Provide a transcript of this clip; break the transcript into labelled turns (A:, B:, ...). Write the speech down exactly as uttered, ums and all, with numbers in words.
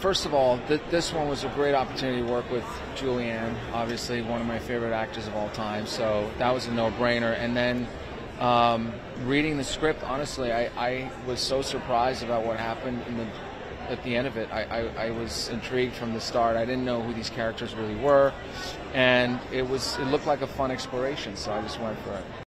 A: first of all, th this one was a great opportunity to work with Julianne, obviously one of my favorite actors of all time, so that was a no-brainer. And then um, reading the script, honestly, I, I was so surprised about what happened in the, at the end of it. I, I, I was intrigued from the start. I didn't know who these characters really were, and it was it looked like a fun exploration, so I just went for it.